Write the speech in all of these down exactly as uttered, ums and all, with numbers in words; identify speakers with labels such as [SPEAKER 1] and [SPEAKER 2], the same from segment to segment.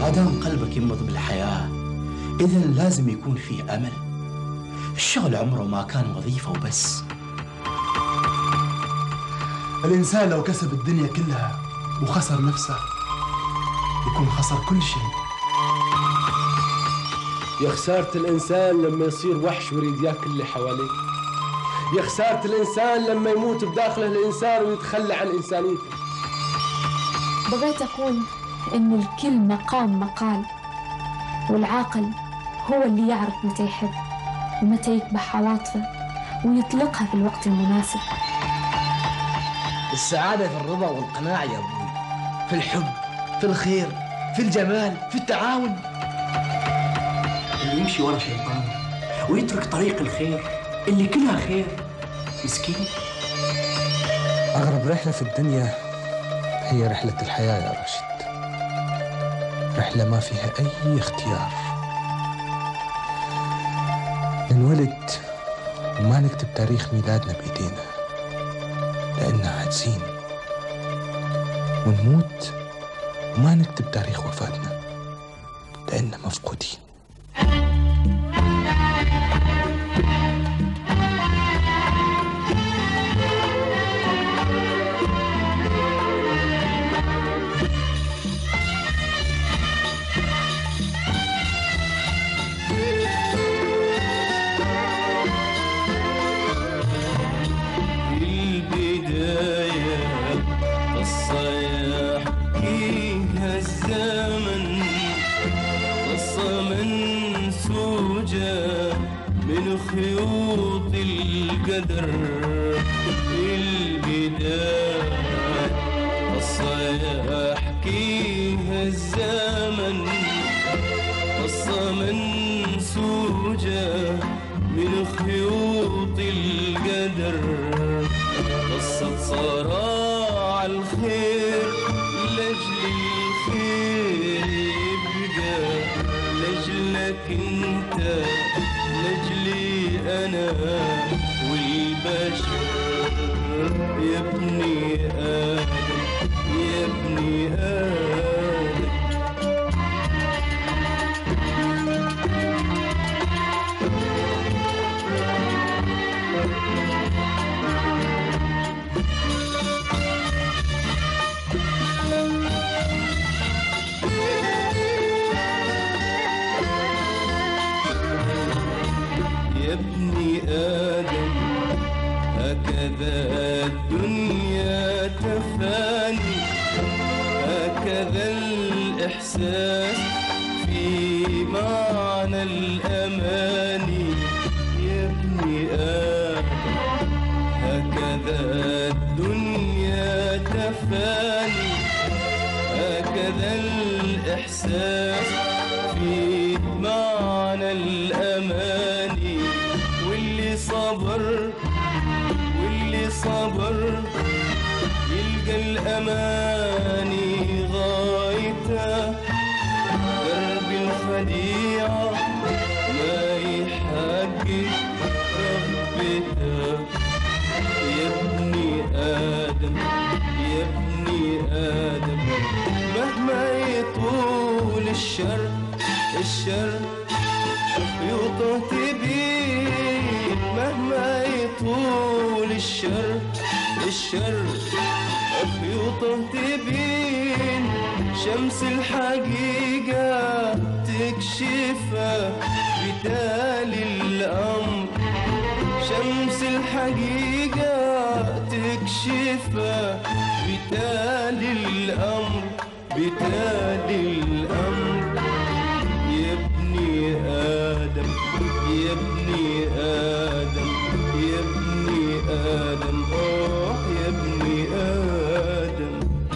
[SPEAKER 1] ما دام قلبك ينبض بالحياة إذن لازم يكون فيه أمل. الشغل عمره ما كان وظيفة وبس.
[SPEAKER 2] الإنسان لو كسب الدنيا كلها وخسر نفسه يكون خسر كل شيء.
[SPEAKER 3] يا خسارة الإنسان لما يصير وحش ويريد ياكل اللي حواليه. يا خسارة الإنسان لما يموت بداخله الإنسان ويتخلى عن إنسانيته.
[SPEAKER 4] بغيت أقول إن الكل مقام مقال، والعاقل هو اللي يعرف متى يحب ومتى يكبح عواطفه ويطلقها في الوقت المناسب.
[SPEAKER 5] السعادة في الرضا والقناعة يا أبوي، في الحب، في الخير، في الجمال، في التعاون.
[SPEAKER 1] اللي يمشي ورا شيطانه ويترك طريق الخير اللي كلها خير مسكين.
[SPEAKER 6] أغرب رحلة في الدنيا هي رحلة الحياة يا راشد، رحلة ما فيها أي اختيار. ننولد وما نكتب تاريخ ميلادنا بإيدينا لأننا عاجزين، ونموت وما نكتب تاريخ وفاتنا لأننا مفقودين.
[SPEAKER 7] خيوط القدر البداية قصة يحكيها الزمن، قصة منسوجة من خيوط القدر، قصة صراع الخير لأجل الخير يبقى لأجلك انت لأجلي أنا والبشر. يا ابني آدم يا ابني آدم يا ابني آدم هكذا الدنيا تفاني، هكذا الإحساس في معنى الأماني. يا ابني آدم هكذا الدنيا تفاني، هكذا الإحساس في معنى الأماني. واللي صبر واللي صبر يلقى الأماني غايته، درب الخديعة ما يحقق رغبته. يا ابني آدم يا ابني آدم مهما يطول الشر الشر يطهت بين، مهما يطول الشر الشر يطهت بين. شمس الحقيقة تكشفه بتالي الأمر، شمس الحقيقة تكشفه بتالي الأمر بتالي الأمر. يا ابني آدم يا ابني آدم يا ابني آدم آه يا ابني آدم.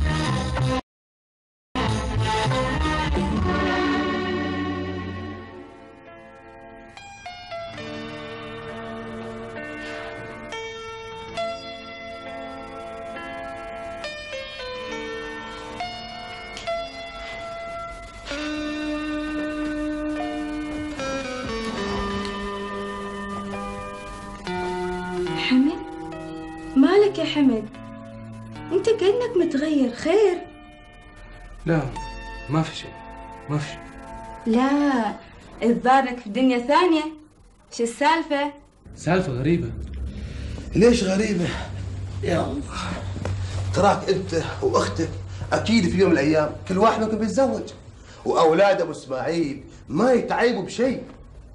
[SPEAKER 8] حمد، مالك يا حمد؟ انت كأنك متغير، خير؟
[SPEAKER 6] لا ما في شيء. ما في.
[SPEAKER 8] لا، الظاهرك في دنيا ثانية. شو السالفة؟
[SPEAKER 3] سالفة غريبة.
[SPEAKER 9] ليش غريبة؟ يا الله، تراك انت واختك اكيد في يوم من الايام كل واحد منكم بيتزوج، واولاد ابو اسماعيل ما يتعيبوا بشيء.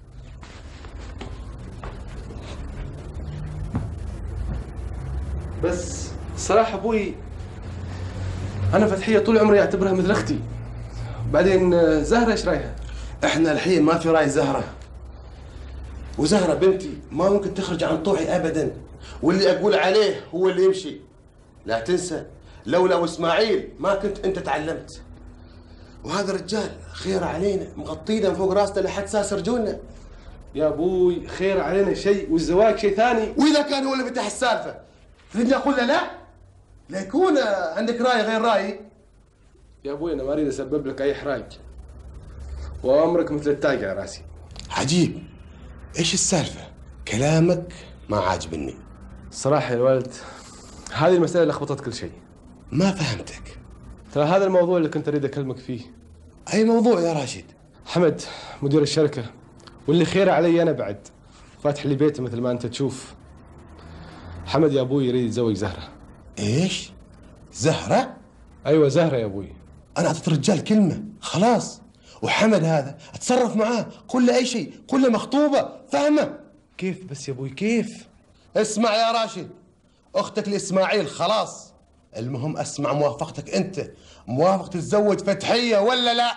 [SPEAKER 3] بس صراحة ابوي انا فتحية طول عمري اعتبرها مثل اختي. بعدين زهرة ايش رايها؟
[SPEAKER 9] احنا الحين ما في راي زهرة، وزهرة بنتي ما ممكن تخرج عن طوعي ابدا، واللي اقول عليه هو اللي يمشي. لا تنسى لولا واسماعيل ما كنت انت تعلمت، وهذا الرجال خير علينا مغطينا من فوق راسنا لحد ساس رجولنا.
[SPEAKER 3] يا ابوي خير علينا شيء والزواج شيء ثاني.
[SPEAKER 9] واذا كان هو اللي فتح السالفه تريدني اقول له لا؟ لا يكون عندك راي غير رايي.
[SPEAKER 3] يا ابوي انا ما اريد اسبب لك اي احراج، وامرك مثل التاج على راسي.
[SPEAKER 9] عجيب، ايش السالفه؟ كلامك ما عاجبني.
[SPEAKER 3] الصراحه يا الولد هذه المساله لخبطت كل شيء.
[SPEAKER 9] ما فهمتك.
[SPEAKER 3] ترى هذا الموضوع اللي كنت اريد اكلمك فيه.
[SPEAKER 9] اي موضوع يا راشد؟
[SPEAKER 3] حمد مدير الشركه، واللي خير علي انا بعد، فاتح لي بيته مثل ما انت تشوف. حمد يا ابوي يريد يتزوج زهره.
[SPEAKER 9] ايش؟ زهره؟
[SPEAKER 3] ايوه زهره يا ابوي.
[SPEAKER 9] انا اعطيت الرجال كلمه خلاص، وحمد هذا اتصرف معاه، قل له اي شيء، قل له مخطوبه، فاهمه؟
[SPEAKER 3] كيف بس يا ابوي كيف؟
[SPEAKER 9] اسمع يا راشد، اختك لاسماعيل خلاص، المهم اسمع موافقتك انت، موافق تتزوج فتحيه ولا لا؟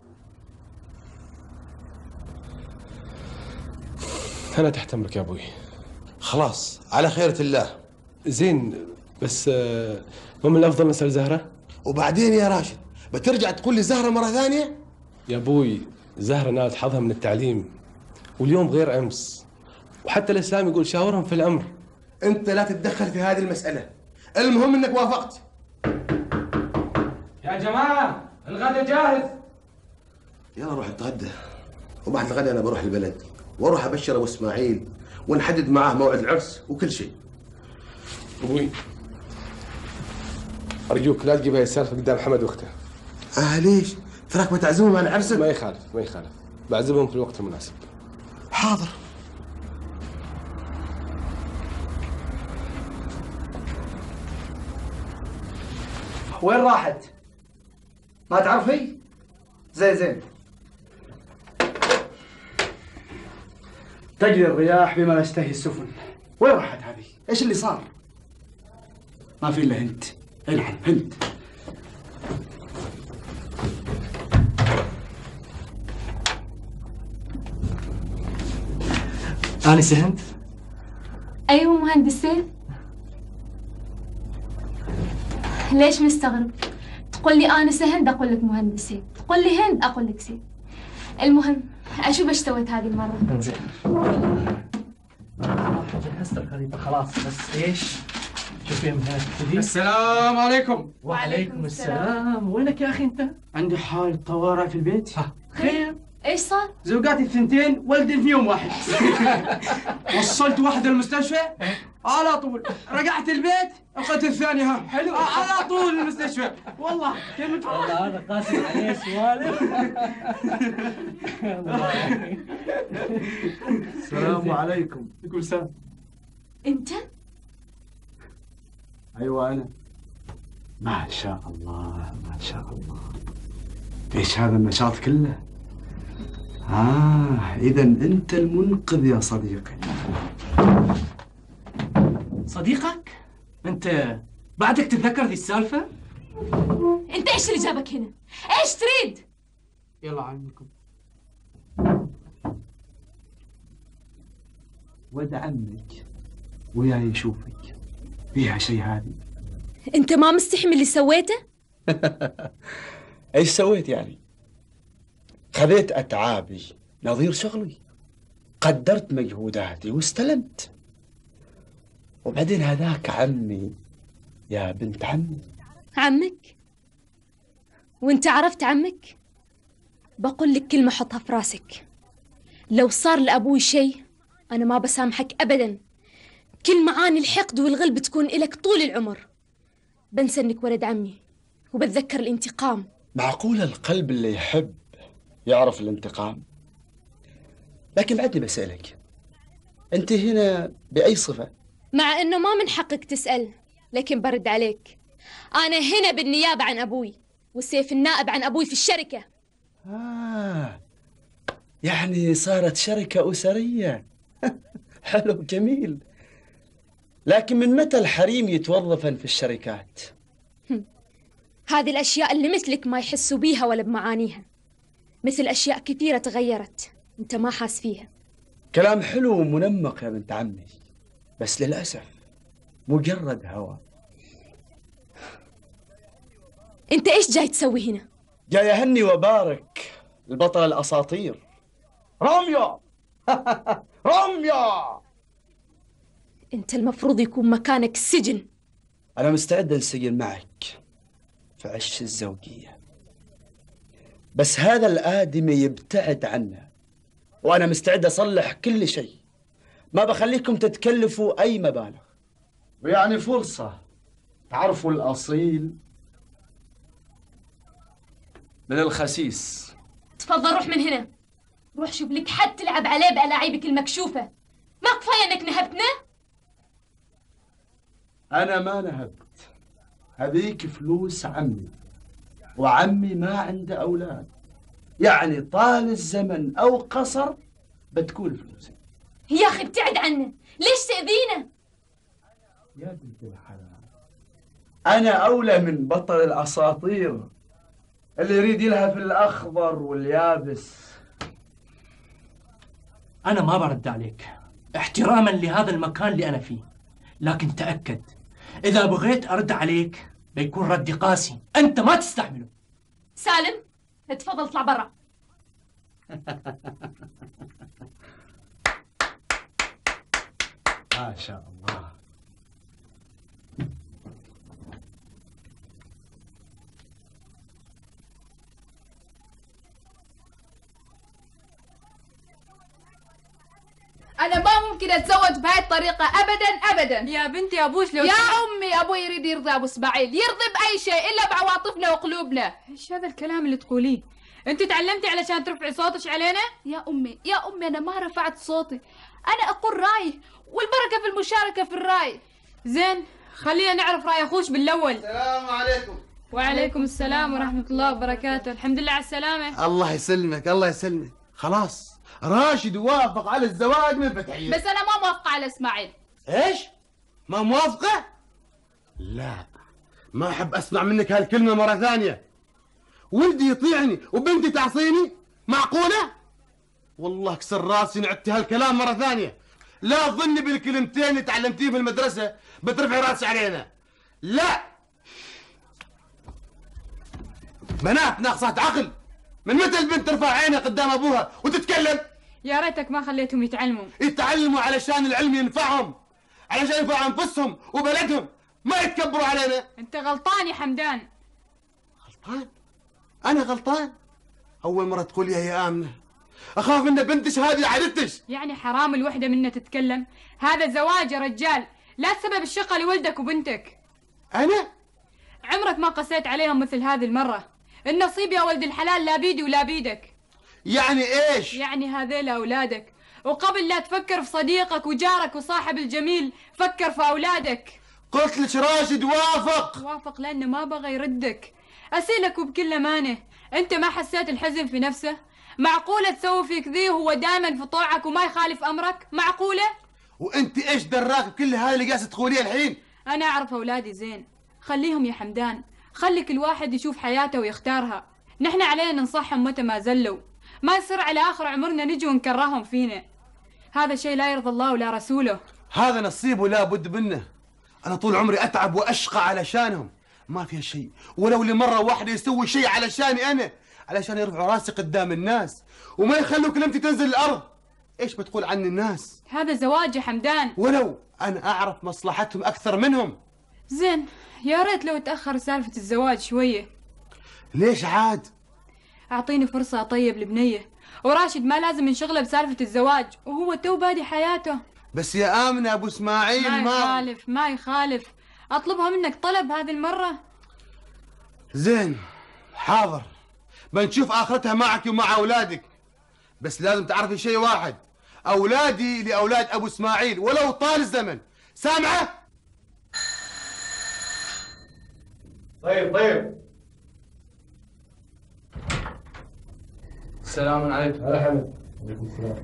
[SPEAKER 3] انا تحت امرك يا ابوي.
[SPEAKER 9] خلاص على خيرة الله.
[SPEAKER 3] زين بس مو من الافضل نسال زهره؟
[SPEAKER 9] وبعدين يا راشد بترجع تقول لي زهره مره ثانيه؟
[SPEAKER 3] يا ابوي زهره نالت حظها من التعليم، واليوم غير امس، وحتى الاسلام يقول شاورهم في الامر.
[SPEAKER 9] انت لا تتدخل في هذه المساله، المهم انك وافقت.
[SPEAKER 10] يا جماعه الغداء جاهز.
[SPEAKER 9] يلا روح اتغدى، وبعد الغداء انا بروح البلد واروح ابشر ابو اسماعيل ونحدد معاه موعد العرس وكل شيء.
[SPEAKER 3] ابوي ارجوك لا تجيب هاي السالفه قدام حمد واخته.
[SPEAKER 9] اه ليش؟ تراك بتعزمهم على عرسك؟
[SPEAKER 3] ما يخالف ما يخالف، بعزمهم في الوقت المناسب.
[SPEAKER 9] حاضر.
[SPEAKER 10] وين راحت؟ ما تعرفي؟ زين زين. تجري الرياح بما تشتهي السفن. وين راحت هذه؟ ايش اللي صار؟ ما في الا هند. اي نعم هند. آنسة هند؟
[SPEAKER 4] أيوة مهندسين. ليش مستغرب؟ تقول لي آنسة هند أقول لك مهندسين، تقول لي هند أقول لك زين. المهم أشوف ايش سويت هذه المرة.
[SPEAKER 10] زين. جهزت الخريطة خلاص، بس ايش؟ شوفي من هنا. السلام عليكم.
[SPEAKER 4] وعليكم
[SPEAKER 10] السلام. وينك يا أخي أنت؟ عندي حالة طوارئ في البيت. ها. خير؟
[SPEAKER 4] ايش صار؟
[SPEAKER 10] زوجاتي الثنتين ولدين في يوم واحد. وصلت واحدة المستشفى على طول، رجعت البيت اخذت الثانية ها حلو على طول المستشفى. والله كيف والله هذا قاسم عليه سوالف. السلام عليكم. يقول سلام.
[SPEAKER 4] انت؟
[SPEAKER 10] ايوه انا. ما شاء الله ما شاء الله. ايش هذا النشاط كله؟ آه إذا أنت المنقذ يا صديقي. صديقك؟ أنت بعدك تتذكر ذي السالفة؟
[SPEAKER 4] أنت إيش اللي جابك هنا؟ إيش تريد؟
[SPEAKER 10] يلا عنكم. ولد عمك وياي يشوفك، فيها شيء هذه؟
[SPEAKER 4] أنت ما مستحي من اللي سويته؟
[SPEAKER 1] إيش سويت يعني؟ خذيت أتعابي نظير شغلي، قدرت مجهوداتي واستلمت، وبعدين هذاك عمي يا بنت عمي.
[SPEAKER 4] عمك؟ وانت عرفت عمك؟ بقول لك كلمة حطها في راسك، لو صار لأبوي شيء أنا ما بسامحك أبدا. كل معاني الحقد والغل بتكون إلك طول العمر. بنسى إنك ولد عمي وبتذكر الانتقام.
[SPEAKER 1] معقول القلب اللي يحب
[SPEAKER 11] يعرف الانتقام. لكن بعدني بسألك، أنت هنا بأي صفة؟
[SPEAKER 12] مع أنه ما من حقك تسأل، لكن برد عليك. أنا هنا بالنيابة عن أبوي، والسيف النائب عن أبوي في الشركة.
[SPEAKER 11] آه يعني صارت شركة أسرية. حلو جميل. لكن من متى الحريم يتوظفن في الشركات؟
[SPEAKER 12] هذه الأشياء اللي مثلك ما يحسوا بيها ولا بمعانيها، مثل أشياء كثيرة تغيرت أنت ما حاس فيها.
[SPEAKER 11] كلام حلو ومنمق يا بنت عمي، بس للأسف مجرد هوى.
[SPEAKER 12] أنت إيش جاي تسوي هنا؟
[SPEAKER 11] جاي أهني وبارك البطل الأساطير روميو. روميو،
[SPEAKER 12] أنت المفروض يكون مكانك السجن.
[SPEAKER 11] أنا مستعد أنسجن معك في عش الزوجية، بس هذا الآدمي يبتعد عنه، وأنا مستعد أصلح كل شيء. ما بخليكم تتكلفوا أي مبالغ، ويعني فرصة تعرفوا الأصيل من الخسيس.
[SPEAKER 12] تفضل روح من هنا، روح شوف لك حد تلعب عليه بألاعيبك المكشوفة. ما كفاية انك نهبتنا؟
[SPEAKER 11] أنا ما نهبت، هذيك فلوس عمي، وعمي ما عنده أولاد، يعني طال الزمن أو قصر بتكون فلوسي.
[SPEAKER 12] يا أخي ابتعد عنا، ليش تأذينا؟
[SPEAKER 11] يا بنت الحلال، أنا أولى من بطل الأساطير اللي يريد يلهى في الأخضر واليابس.
[SPEAKER 1] أنا ما برد عليك احتراما لهذا المكان اللي أنا فيه، لكن تأكد إذا بغيت أرد عليك بيكون ردي قاسي، أنت ما تستحمله.
[SPEAKER 12] سالم اتفضل اطلع برا.
[SPEAKER 11] ما شاء الله.
[SPEAKER 13] أنا ما ممكن أتزوج بهاي الطريقة أبدا أبدا.
[SPEAKER 8] يا بنتي أبوش لو
[SPEAKER 13] يا أمي أبوي يريد يرضي أبو إسماعيل، يرضي بأي شيء إلا بعواطفنا وقلوبنا.
[SPEAKER 8] إيش هذا الكلام اللي تقوليه؟ أنت تعلمتي علشان ترفعي صوتك علينا؟
[SPEAKER 13] يا أمي يا أمي أنا ما رفعت صوتي، أنا أقول رأيي، والبركة في المشاركة في الرأي.
[SPEAKER 8] زين خلينا نعرف رأي أخوش بالأول.
[SPEAKER 9] السلام عليكم.
[SPEAKER 8] وعليكم السلام ورحمة الله وبركاته. الحمد لله على السلامة.
[SPEAKER 9] الله يسلمك الله يسلمك. خلاص راشد وافق على الزواج من فتحية،
[SPEAKER 13] بس أنا ما موافقة على إسماعيل.
[SPEAKER 9] إيش؟ ما موافقة؟ لا ما أحب أسمع منك هالكلمة مرة ثانية. ولدي يطيعني وبنتي تعصيني؟ معقولة؟ والله كسر راسي نعدتي هالكلام مرة ثانية. لا تظني بالكلمتين اللي تعلمتيه في المدرسة بترفعي راسي علينا. لا، بنات ناقصات عقل. من متى البنت ترفع عينها قدام ابوها وتتكلم؟
[SPEAKER 8] يا ريتك ما خليتهم يتعلموا.
[SPEAKER 9] يتعلموا علشان العلم ينفعهم، علشان ينفع انفسهم وبلدهم، ما يتكبروا علينا.
[SPEAKER 8] انت غلطان يا حمدان.
[SPEAKER 9] غلطان؟ انا غلطان؟ اول مرة تقوليها يا آمنة. اخاف ان بنتش هذه عادتش.
[SPEAKER 8] يعني حرام الوحدة منا تتكلم؟ هذا زواج يا رجال، لا تسبب الشقة لولدك وبنتك.
[SPEAKER 9] انا؟
[SPEAKER 8] عمرك ما قسيت عليهم مثل هذه المرة. النصيب يا ولد الحلال لا بيدي ولا بيدك.
[SPEAKER 9] يعني ايش؟
[SPEAKER 8] يعني هذيل اولادك، وقبل لا تفكر في صديقك وجارك وصاحب الجميل فكر في اولادك.
[SPEAKER 9] قلت لك راشد وافق.
[SPEAKER 8] وافق لانه ما بغى يردك. اسالك وبكل امانه، انت ما حسيت الحزن في نفسه؟ معقوله تسوي فيك ذي وهو دائما في طوعك وما يخالف امرك؟ معقوله؟
[SPEAKER 9] وانت ايش دراك بكل هذا اللي قاعده تقوليه الحين؟
[SPEAKER 8] انا اعرف اولادي زين، خليهم يا حمدان، خلي كل واحد يشوف حياته ويختارها. نحن علينا ننصحهم متى ما زلوا، ما يصير على آخر عمرنا نجي ونكرههم فينا. هذا شيء لا يرضى الله ولا رسوله.
[SPEAKER 9] هذا نصيبه لا بد منه. أنا طول عمري أتعب وأشقى علشانهم، ما فيها شيء، ولو لمرة واحدة يسوي شيء علشاني أنا، علشان يرفعوا راسي قدام الناس وما يخلوا كلمتي تنزل الأرض. إيش بتقول عني الناس؟
[SPEAKER 8] هذا زواج يا حمدان.
[SPEAKER 9] ولو أنا أعرف مصلحتهم أكثر منهم.
[SPEAKER 8] زين يا ريت لو تأخر سالفة الزواج شوية.
[SPEAKER 9] ليش عاد؟
[SPEAKER 8] أعطيني فرصة أطيب البنية، وراشد ما لازم ينشغله بسالفة الزواج وهو تو بادي حياته.
[SPEAKER 9] بس يا آمنة أبو إسماعيل ما
[SPEAKER 8] ما يخالف ما يخالف، أطلبها منك طلب هذه المرة.
[SPEAKER 9] زين حاضر، بنشوف آخرتها معك ومع أولادك. بس لازم تعرفي شيء واحد، أولادي لأولاد أبو إسماعيل ولو طال الزمن، سامعة؟
[SPEAKER 10] طيب طيب. السلام عليكم. هلا حمد. عليكم السلام.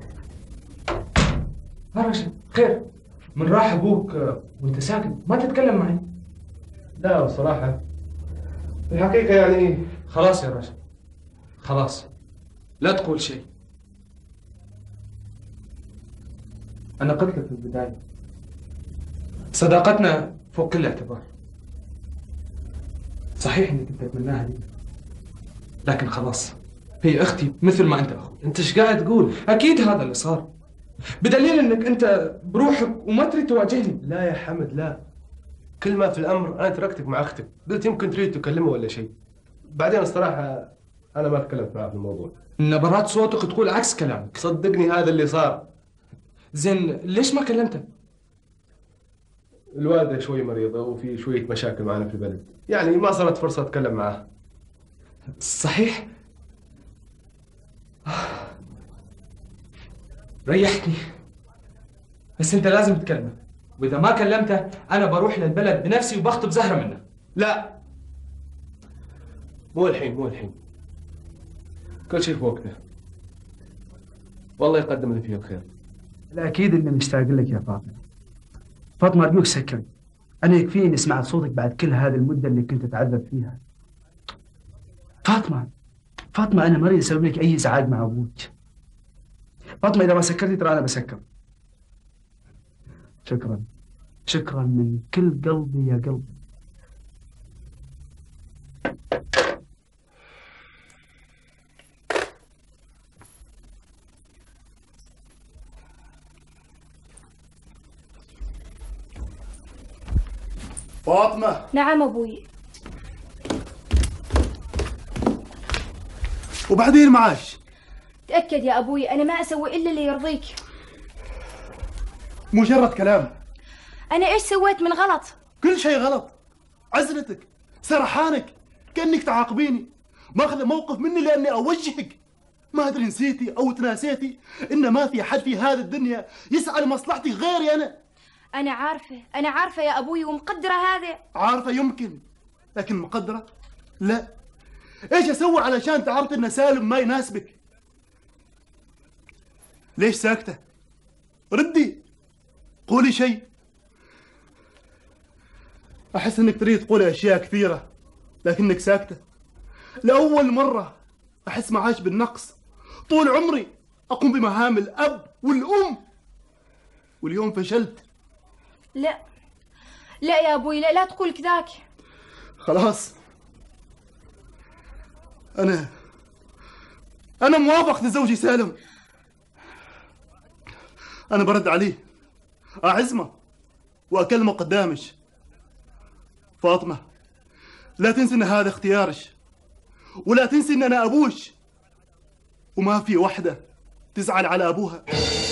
[SPEAKER 10] ها رشد، خير؟ من راح ابوك وانت ساكت ما تتكلم معي؟ لا بصراحة الحقيقة يعني. خلاص يا رشد، خلاص لا تقول شيء. أنا قلت لك في البداية صداقتنا فوق كل اعتبار. صحيح انك انت تتمناها لي، لكن خلاص هي اختي مثل ما انت اخوي. انت ايش قاعد تقول؟ اكيد هذا اللي صار، بدليل انك انت بروحك وما تريد تواجهني. لا يا حمد لا، كل ما في الامر انا تركتك مع اختك، قلت يمكن تريد تكلمه ولا شيء. بعدين الصراحه انا ما تكلمت معه في الموضوع. نبرات صوتك تقول عكس كلامك. صدقني هذا اللي صار. زين ليش ما كلمته؟ الوالده شوي مريضه وفي شويه مشاكل معنا في البلد، يعني ما صارت فرصه اتكلم معاه. صحيح؟ ريحتني، بس انت لازم تكلمه، واذا ما كلمته انا بروح للبلد بنفسي وبخطب زهره منه. لا مو الحين، مو الحين، كل شيء في وقته. والله يقدم اللي فيه الخير.
[SPEAKER 11] الأكيد إني مشتاق لك يا فاطمة. فاطمة أرجوك سكري، أنا يكفيني سمعت صوتك بعد كل هذه المدة اللي كنت أتعذب فيها. فاطمة فاطمة أنا ما أريد أسوي لك أي إزعاج مع أبوك. فاطمة إذا ما سكرتي ترى أنا بسكر. شكرا شكرا من كل قلبي يا قلبي.
[SPEAKER 2] فاطمة.
[SPEAKER 14] نعم أبوي.
[SPEAKER 2] وبعدين المعاش؟
[SPEAKER 14] تأكد يا أبوي أنا ما أسوي إلا اللي يرضيك.
[SPEAKER 2] مجرد كلام.
[SPEAKER 14] أنا إيش سويت من غلط؟
[SPEAKER 2] كل شيء غلط. عزلتك، سرحانك، كأنك تعاقبيني، ماخذ موقف مني لأني أوجهك. ما أدري نسيتي أو تناسيتي إن ما في حد في هذه الدنيا يسعى لمصلحتي غيري أنا.
[SPEAKER 14] أنا عارفة أنا عارفة يا أبوي ومقدرة هذا.
[SPEAKER 2] عارفة يمكن، لكن مقدرة؟ لا. إيش أسوي علشان تعرفي إن سالم ما يناسبك؟ ليش ساكتة؟ ردي، قولي شيء. أحس إنك تريد تقولي أشياء كثيرة لكنك ساكتة. لأول مرة أحس معاش بالنقص. طول عمري أقوم بمهام الأب والأم، واليوم فشلت.
[SPEAKER 14] لا لا يا أبوي لا لا تقول كذاك.
[SPEAKER 2] خلاص أنا أنا موافق لزوجي سالم. أنا برد عليه، أعزمه وأكلمه قدامك. فاطمة لا تنسي إن هذا اختيارك، ولا تنسي إن أنا أبوش، وما في وحدة تزعل على أبوها.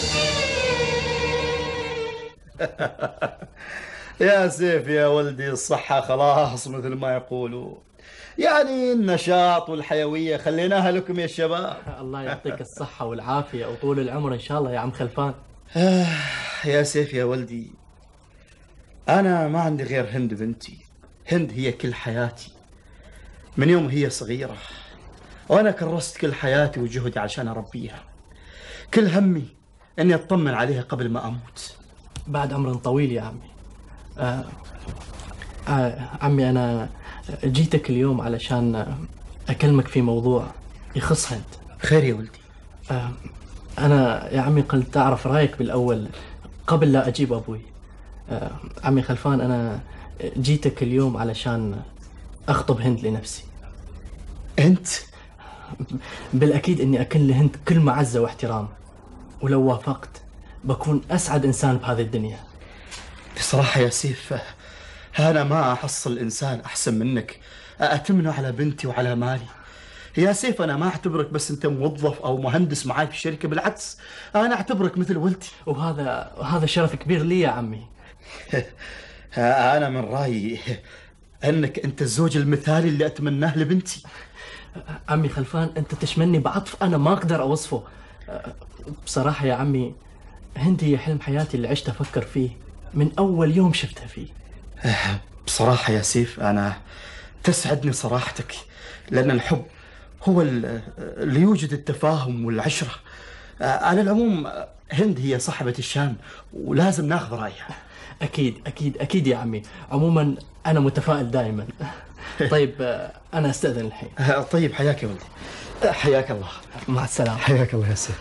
[SPEAKER 11] يا سيف يا ولدي الصحة خلاص مثل ما يقولوا، يعني النشاط والحيوية خليناها لكم يا شباب.
[SPEAKER 1] الله يعطيك الصحة والعافية وطول العمر إن شاء الله يا عم خلفان.
[SPEAKER 11] آه يا سيف يا ولدي، أنا ما عندي غير هند بنتي. هند هي كل حياتي من يوم هي صغيرة، وأنا كرست كل حياتي وجهدي عشان أربيها. كل همي أني أطمن عليها قبل ما أموت.
[SPEAKER 1] بعد عمر طويل يا عمي. آه آه عمي أنا جيتك اليوم علشان أكلمك في موضوع يخص هند.
[SPEAKER 11] خير يا ولدي.
[SPEAKER 1] آه أنا يا عمي قلت أعرف رأيك بالأول قبل لا أجيب أبوي. آه عمي خلفان أنا جيتك اليوم علشان أخطب هند لنفسي.
[SPEAKER 11] أنت؟
[SPEAKER 1] بالأكيد أني أكن لهند كل معزة واحترام، ولو وافقت بكون أسعد إنسان بهذه الدنيا.
[SPEAKER 11] بصراحة يا سيف أنا ما أحصل إنسان أحسن منك أأتمنه على بنتي وعلى مالي. يا سيف أنا ما أعتبرك بس أنت موظف أو مهندس معاي في الشركة، بالعكس أنا أعتبرك مثل ولدي.
[SPEAKER 1] وهذا وهذا شرف كبير لي يا عمي.
[SPEAKER 11] أنا من رأيي أنك أنت الزوج المثالي اللي أتمناه لبنتي.
[SPEAKER 1] عمي خلفان أنت تشملني بعطف أنا ما أقدر أوصفه. بصراحة يا عمي هند هي حلم حياتي اللي عشت أفكر فيه من أول يوم شفتها فيه.
[SPEAKER 11] بصراحة يا سيف أنا تسعدني صراحتك، لأن الحب هو اللي يوجد التفاهم والعشرة. على العموم هند هي صاحبة الشان ولازم ناخذ رأيها.
[SPEAKER 1] أكيد أكيد أكيد يا عمي. عموما أنا متفائل دائما. طيب أنا أستأذن الحين.
[SPEAKER 11] طيب حياك يا ولدي. حياك الله.
[SPEAKER 1] مع السلامة.
[SPEAKER 11] حياك الله يا سيف.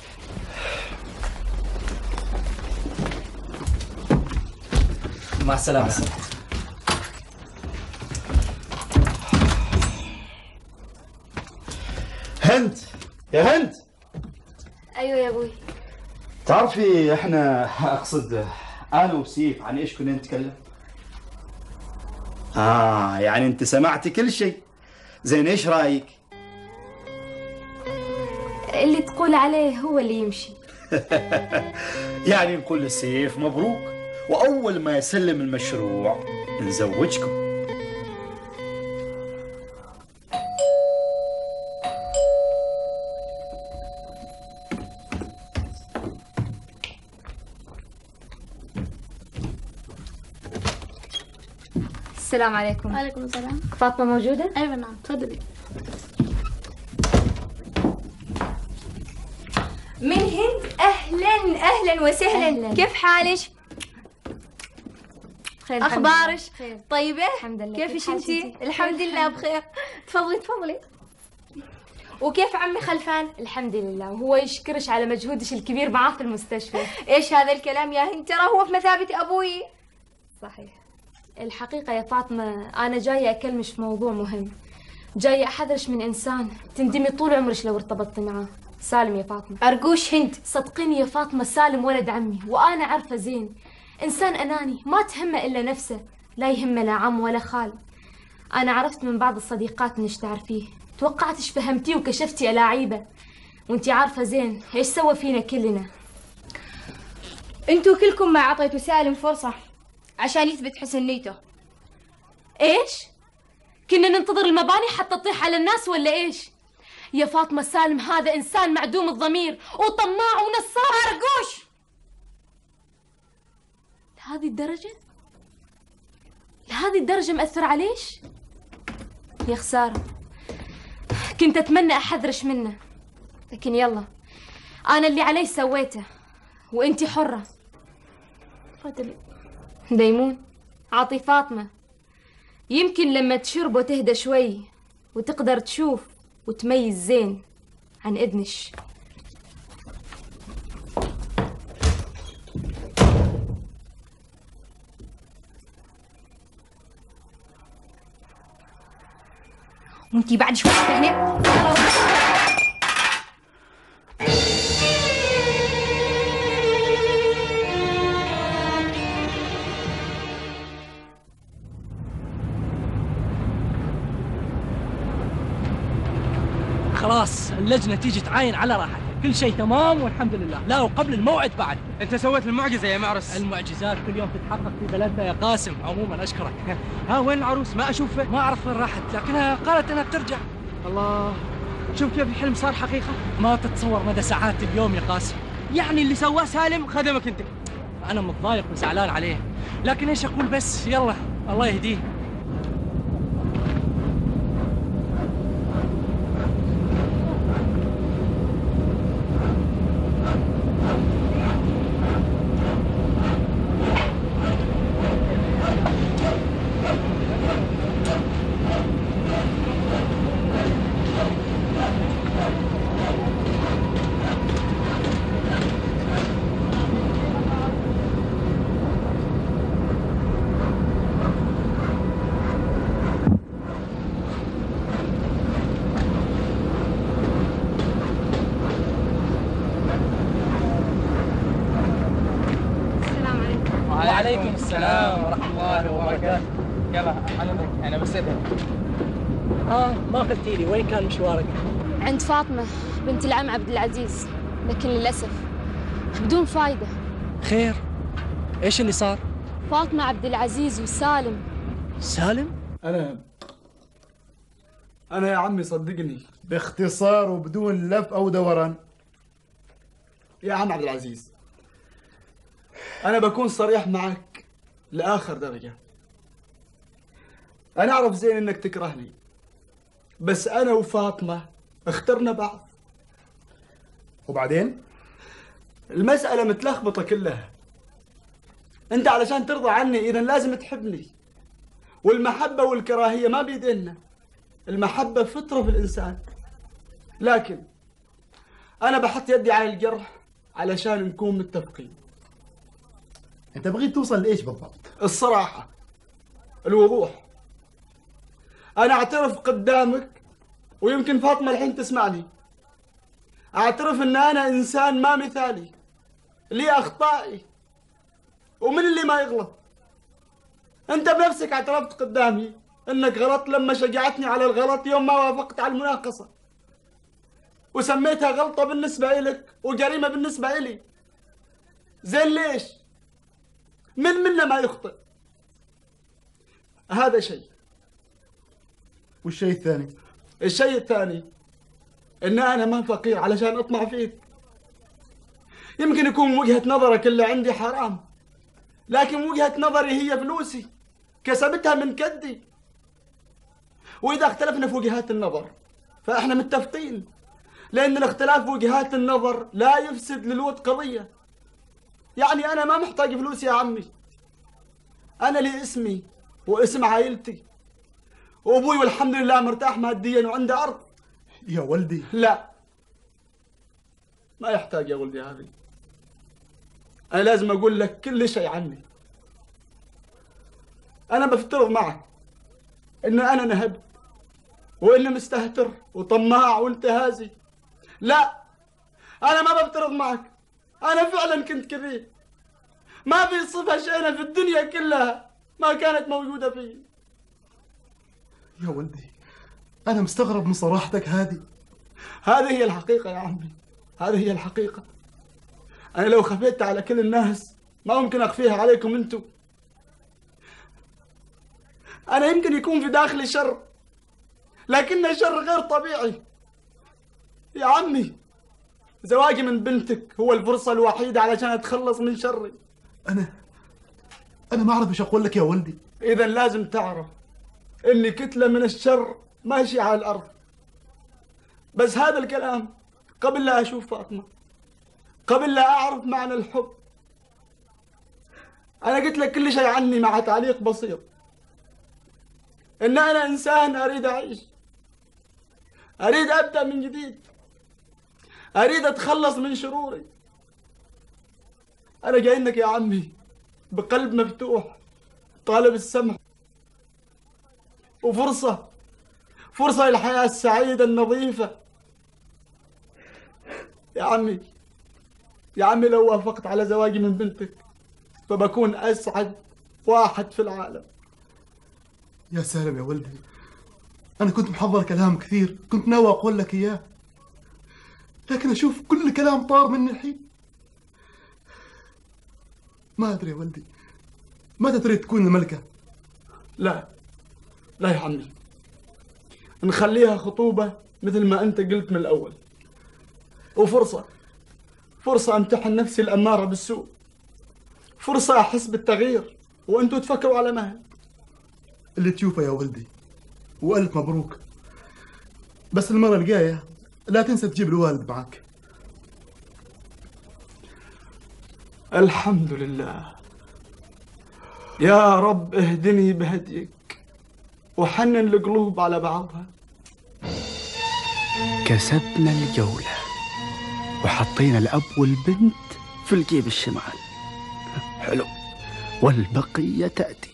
[SPEAKER 1] مع السلامة.
[SPEAKER 11] هند يا هند.
[SPEAKER 12] ايوه يا ابوي.
[SPEAKER 11] تعرفي احنا اقصد انا وسيف عن ايش كنا نتكلم؟ اه يعني انت سمعتي كل شيء. زين ايش رايك؟
[SPEAKER 12] اللي تقول عليه هو اللي يمشي.
[SPEAKER 11] يعني نقول لسيف مبروك، واول ما يسلم المشروع نزوجكم.
[SPEAKER 12] السلام عليكم.
[SPEAKER 13] وعليكم السلام.
[SPEAKER 12] فاطمة موجودة؟
[SPEAKER 13] ايوه نعم تفضلي.
[SPEAKER 14] من هند. اهلا اهلا وسهلا.
[SPEAKER 12] أهلاً.
[SPEAKER 14] كيف حالك؟
[SPEAKER 12] خير.
[SPEAKER 14] اخبارك؟
[SPEAKER 12] خير.
[SPEAKER 14] طيبه؟
[SPEAKER 12] الحمد لله.
[SPEAKER 14] كيفك
[SPEAKER 12] كيف
[SPEAKER 14] انتي؟
[SPEAKER 12] حالك؟
[SPEAKER 14] الحمد لله بخير. تفضلي تفضلي. وكيف عمي خلفان؟
[SPEAKER 12] الحمد لله، وهو يشكرش على مجهودش الكبير معاه في المستشفى.
[SPEAKER 14] ايش هذا الكلام يا هند؟ ترى هو في مثابه ابوي.
[SPEAKER 12] صحيح. الحقيقة يا فاطمة أنا جاية أكلمش في موضوع مهم. جاية أحذرش من إنسان تندمي طول عمرش لو ارتبطتي معاه. سالم يا فاطمة.
[SPEAKER 14] أرجوش هند.
[SPEAKER 12] صدقيني يا فاطمة سالم ولد عمي وأنا عارفة زين. إنسان أناني ما تهمه إلا نفسه، لا يهمه لا عم ولا خال. أنا عرفت من بعض الصديقات إنش تعرفيه، توقعتش فهمتيه وكشفتي ألاعيبه، وانتي عارفة زين إيش سوى فينا كلنا.
[SPEAKER 14] انتوا كلكم ما عطيتوا سالم فرصة عشان يثبت حسن نيته.
[SPEAKER 12] ايش؟ كنا ننتظر المباني حتى تطيح على الناس ولا ايش؟ يا فاطمة سالم هذا انسان معدوم الضمير وطماع ونصاب.
[SPEAKER 14] أرجوش.
[SPEAKER 12] لهذه الدرجة؟ لهذه الدرجة مأثر عليش؟ يا خسارة، كنت أتمنى أحذرش منه، لكن يلا أنا اللي علي سويته وإنتي حرة.
[SPEAKER 14] تفضلي.
[SPEAKER 12] ديمون عاطي فاطمة، يمكن لما تشرب وتهدى شوي وتقدر تشوف وتميز زين عن إذنش.
[SPEAKER 14] وانتي بعد شوي هنا.
[SPEAKER 1] خلاص اللجنة تيجي تعاين على راحتها، كل شيء تمام والحمد لله. لا وقبل الموعد بعد.
[SPEAKER 10] انت سويت المعجزة يا معرس.
[SPEAKER 1] المعجزات كل يوم تتحقق في بلدنا يا قاسم. عموما اشكرك.
[SPEAKER 10] ها وين العروس؟ ما اشوفه.
[SPEAKER 1] ما اعرف وين راحت، لكنها قالت انها بترجع.
[SPEAKER 10] الله، شوف كيف الحلم صار حقيقة.
[SPEAKER 1] ما تتصور مدى سعادة اليوم يا قاسم.
[SPEAKER 10] يعني اللي سواه سالم خدمك انت.
[SPEAKER 1] انا متضايق وزعلان عليه، لكن ايش اقول بس. يلا الله يهديه. وعليكم السلام ورحمة الله وبركاته.
[SPEAKER 10] يلا انا انا بسيتها.
[SPEAKER 1] اه ما قلتي لي وين كان مشوارك؟
[SPEAKER 12] عند فاطمة بنت العم عبد العزيز، لكن للأسف بدون فايدة.
[SPEAKER 1] خير؟ ايش اللي صار؟
[SPEAKER 12] فاطمة عبد العزيز وسالم.
[SPEAKER 1] سالم؟
[SPEAKER 2] أنا
[SPEAKER 3] أنا يا عمي صدقني
[SPEAKER 2] باختصار وبدون لف أو دوران.
[SPEAKER 3] يا عم عبد العزيز، أنا بكون صريح معك لآخر درجة. أنا أعرف زين إنك تكرهني، بس أنا وفاطمة اخترنا بعض.
[SPEAKER 2] وبعدين؟
[SPEAKER 3] المسألة متلخبطة كلها. أنت علشان ترضى عني إذا لازم تحبني، والمحبة والكراهية ما بيديننا. المحبة فطرة في الإنسان، لكن أنا بحط يدي على الجرح علشان نكون متفقين.
[SPEAKER 2] أنت بغيت توصل لإيش بالضبط؟
[SPEAKER 3] الصراحة، الوضوح. أنا أعترف قدامك، ويمكن فاطمة الحين تسمعني، أعترف إن أنا إنسان ما مثالي، لي أخطائي، ومن اللي ما يغلط. أنت بنفسك اعترفت قدامي إنك غلطت لما شجعتني على الغلط يوم ما وافقت على المناقصة، وسميتها غلطة بالنسبة إلك وجريمة بالنسبة إلي. زين ليش؟ من منا ما يخطئ؟ هذا شيء.
[SPEAKER 2] والشيء الثاني؟
[SPEAKER 3] الشيء الثاني إن أنا ما فقير علشان أطمع فيك. يمكن يكون وجهة نظرك اللي عندي حرام، لكن وجهة نظري هي فلوسي كسبتها من كدي. وإذا اختلفنا في وجهات النظر فإحنا متفقين، لأن الاختلاف في وجهات النظر لا يفسد للود قضية. يعني أنا ما محتاج فلوس يا عمي، أنا لي اسمي واسم عائلتي، وأبوي والحمد لله مرتاح ماديا وعنده أرض.
[SPEAKER 2] يا ولدي
[SPEAKER 3] لا، ما يحتاج يا ولدي هذه. أنا لازم أقول لك كل شيء عني. أنا بفترض معك إن أنا نهبت وإن مستهتر وطماع وانتهازي. لا، أنا ما بفترض معك، أنا فعلا كنت كذي. ما في صفة شينة في الدنيا كلها ما كانت موجودة فيه.
[SPEAKER 2] يا ولدي أنا مستغرب من صراحتك هذه.
[SPEAKER 3] هذه هي الحقيقة يا عمي، هذه هي الحقيقة. أنا لو خفيت على كل الناس ما ممكن أخفيها عليكم أنتم. أنا يمكن يكون في داخلي شر، لكنه شر غير طبيعي. يا عمي، زواجي من بنتك هو الفرصة الوحيدة علشان أتخلص من شري.
[SPEAKER 2] أنا أنا ما أعرف إيش أقول لك يا ولدي.
[SPEAKER 3] إذا لازم تعرف إني كتلة من الشر ماشي على الأرض. بس هذا الكلام قبل لا أشوف فاطمة، قبل لا أعرف معنى الحب. أنا قلت لك كل شيء عني مع تعليق بسيط، إن أنا إنسان أريد أعيش، أريد أبدأ من جديد، أريد أتخلص من شروري. أنا جاي لك يا عمي بقلب مفتوح، طالب السمح وفرصة فرصة للحياة السعيدة النظيفة. يا عمي يا عمي لو وافقت على زواجي من بنتك فبكون أسعد واحد في العالم.
[SPEAKER 2] يا سالم يا ولدي، أنا كنت محضر كلام كثير كنت ناوي أقول لك إياه، لكن أشوف كل الكلام طار مني الحين. ما أدري يا ولدي، متى تريد تكون الملكة؟
[SPEAKER 3] لا لا يا عمي، نخليها خطوبة مثل ما أنت قلت من الأول، وفرصة فرصة أمتحن نفسي الأمارة بالسوء، فرصة أحس بالتغيير وأنتوا تفكروا على مهل.
[SPEAKER 2] اللي تشوفه يا ولدي، وألف مبروك. بس المرة الجاية لا تنسى تجيب الوالد معك.
[SPEAKER 3] الحمد لله. يا رب اهدني بهديك وحنن القلوب على بعضها.
[SPEAKER 11] كسبنا الجولة وحطينا الأب والبنت في الجيب الشمال. حلو، والبقية تأتي.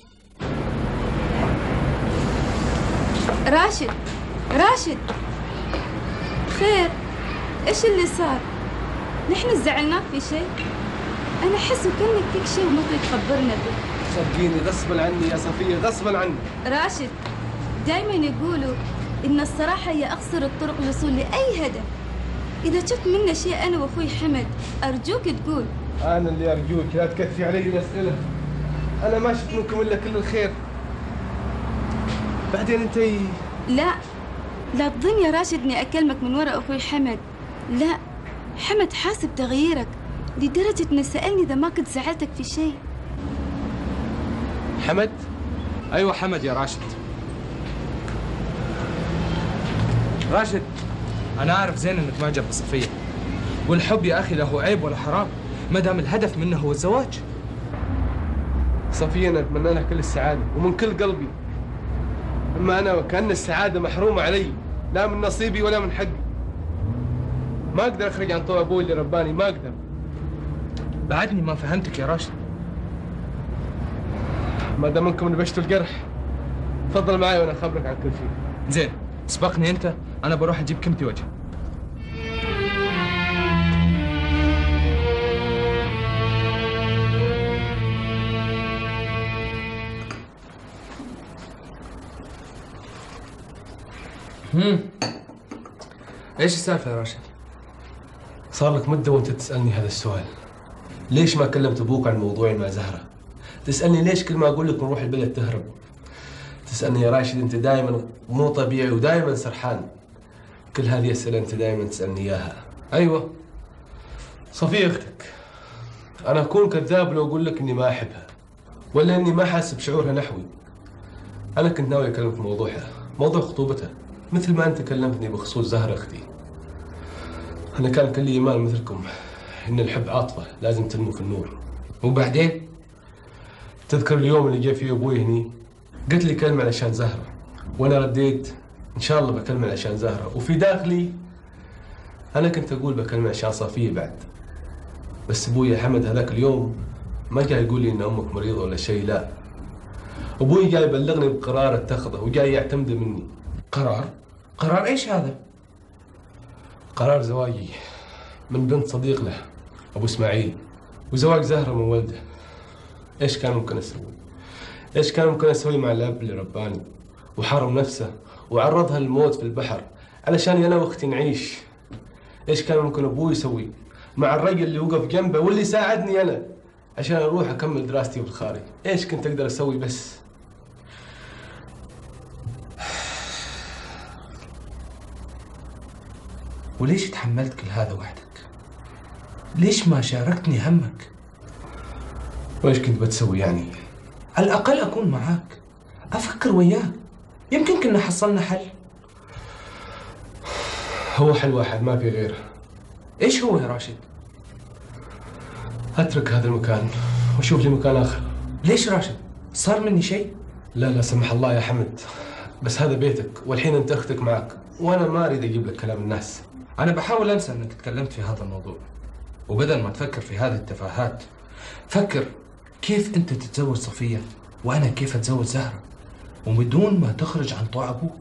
[SPEAKER 13] راشد راشد، خير؟ ايش اللي صار؟ نحن زعلناك في شيء؟ انا احس وكانك فيك شيء وما تريد تخبرنا به.
[SPEAKER 3] صدقيني غصبا عني يا صفية، غصبا عني.
[SPEAKER 13] راشد، دائما يقولوا ان الصراحة هي اقصر الطرق للوصول لاي هدف. اذا شفت منا شيء انا واخوي حمد ارجوك تقول.
[SPEAKER 3] انا اللي ارجوك لا تكثري علي الاسئلة، انا ما شفت منكم الا كل الخير. بعدين انتي
[SPEAKER 13] لا، لا تظن يا راشد اني اكلمك من وراء اخوي حمد. لا، حمد حاسب تغييرك لدرجة انه سألني اذا ما كنت زعلتك في شيء.
[SPEAKER 6] حمد؟ ايوه حمد يا راشد. راشد، انا اعرف زين انك معجب بصفية، والحب يا اخي له عيب ولا حرام ما دام الهدف منه هو الزواج. صفية انا اتمنى لها كل السعادة ومن كل قلبي، اما انا وكأن السعادة محرومة علي، لا من نصيبي ولا من حقي. ما اقدر اخرج عن طوع ابوي اللي رباني، ما اقدر. بعدني ما فهمتك يا راشد. ما دام انكم نبشتوا الجرح تفضل معي وانا اخبرك عن كل شيء. زين، سبقني انت، انا بروح اجيب كمتي وجه. امم ايش السالفه يا راشد؟ صار لك مده وانت تسالني هذا السؤال. ليش ما كلمت ابوك عن موضوعي مع زهره؟ تسالني ليش كل ما اقول لك نروح البلد تهرب؟ تسالني يا راشد انت دائما مو طبيعي ودائما سرحان. كل هذه اسئله انت دائما تسالني اياها. ايوه صفيه اختك. انا اكون كذاب لو اقول لك اني ما احبها ولا اني ما حاسس بشعورها نحوي. انا كنت ناوي اكلمك في موضوعها، موضوع خطوبتها، مثل ما انت كلمتني بخصوص زهره اختي. انا كان كل ايمان مثلكم ان الحب عاطفه لازم تنمو في النور. وبعدين تذكر اليوم اللي جاء فيه ابوي هني قلت لي كلمه علشان زهره، وانا رديت ان شاء الله بكلمه علشان زهره، وفي داخلي انا كنت اقول بكلمه عشان صفيه بعد. بس ابوي حمد هذاك اليوم ما جاي يقول لي ان امك مريضه ولا شيء، لا. ابوي جاي يبلغني بقرار اتخذه وجاي يعتمده مني. قرار؟ قرار ايش هذا؟ قرار زواجي من بنت صديق له ابو اسماعيل، وزواج زهره من ولده. ايش كان ممكن اسوي؟ ايش كان ممكن اسوي مع الاب اللي رباني وحرم نفسه وعرضها للموت في البحر علشان انا واختي نعيش؟ ايش كان ممكن ابوي يسوي مع الرجل اللي وقف جنبه واللي ساعدني انا عشان اروح اكمل دراستي في الخارج؟ ايش كنت اقدر اسوي بس؟ وليش تحملت كل هذا وحدك؟ ليش ما شاركتني همك؟ وايش كنت بتسوي يعني؟ على الأقل أكون معاك، أفكر وياك، يمكن كنا حصلنا حل. هو حل واحد ما في غيره. إيش هو يا راشد؟ أترك هذا المكان وأشوف لي مكان آخر. ليش راشد؟ صار مني شيء؟ لا لا سمح الله يا حمد، بس هذا بيتك والحين أنت أختك معك، وأنا ما أريد أجيب لك كلام الناس. أنا بحاول أنسى أنك تكلمت في هذا الموضوع، وبدل ما تفكر في هذه التفاهات فكر كيف أنت تتزوج صفية وأنا كيف أتزوج زهرة وبدون ما تخرج عن طوع أبوك.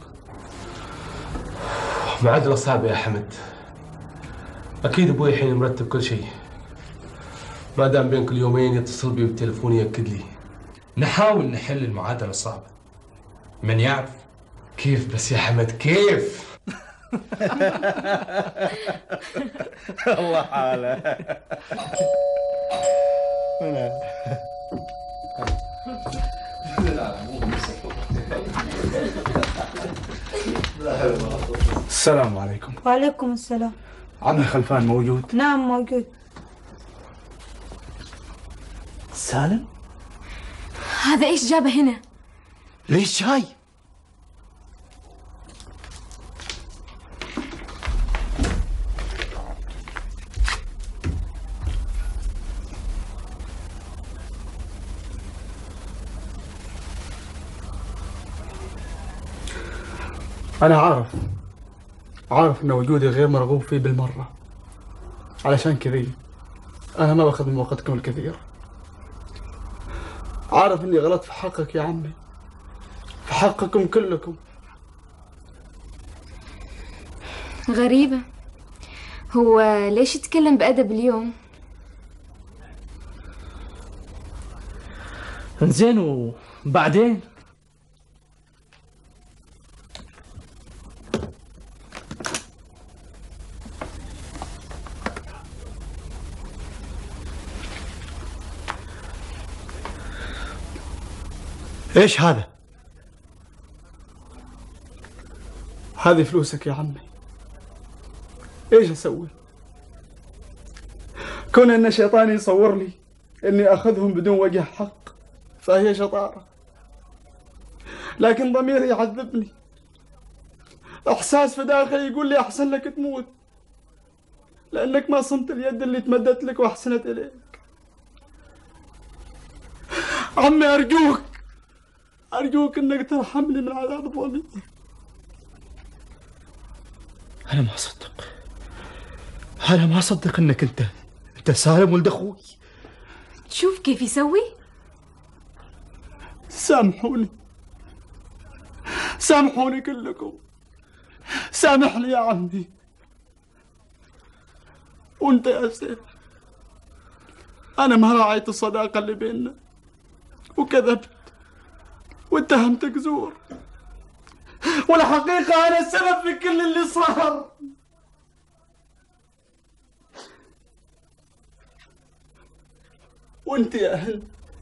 [SPEAKER 6] معادلة صعبة يا حمد. أكيد أبوي الحين مرتب كل شيء، ما دام بين كل يومين يتصل بي بالتليفون يأكد لي. نحاول نحل المعادلة الصعبة، من يعرف؟ كيف بس يا حمد كيف؟
[SPEAKER 2] الله حاله.
[SPEAKER 3] السلام عليكم.
[SPEAKER 15] وعليكم السلام.
[SPEAKER 3] عمي خلفان موجود؟
[SPEAKER 15] نعم موجود.
[SPEAKER 1] سالم؟
[SPEAKER 12] هذا ايش جابه هنا؟
[SPEAKER 2] ليش جاي؟
[SPEAKER 3] أنا عارف عارف إن وجودي غير مرغوب فيه بالمرة، علشان كذي أنا ما باخذ من وقتكم الكثير. عارف إني غلط في حقك يا عمي، في حقكم كلكم.
[SPEAKER 12] غريبة، هو ليش يتكلم بأدب اليوم؟
[SPEAKER 1] زين وبعدين؟
[SPEAKER 2] ايش هذا؟
[SPEAKER 3] هذه فلوسك يا عمي، ايش اسوي؟ كون ان شيطاني يصور لي اني اخذهم بدون وجه حق فهي شطارة، لكن ضميري يعذبني، احساس في داخلي يقول لي احسن لك تموت لانك ما صنت اليد اللي تمدت لك واحسنت اليك. عمي ارجوك ارجوك انك ترحمني من عذاب ضميري.
[SPEAKER 11] انا ما اصدق انا ما اصدق انك انت انت سالم ولد اخوي.
[SPEAKER 12] شوف كيف يسوي.
[SPEAKER 3] سامحوني سامحوني كلكم، سامحني يا عمي. وانت يا سيف، انا ما راعيت الصداقة اللي بيننا وكذبت واتهمتك زور، والحقيقة انا السبب في كل اللي صار. وانت يا هند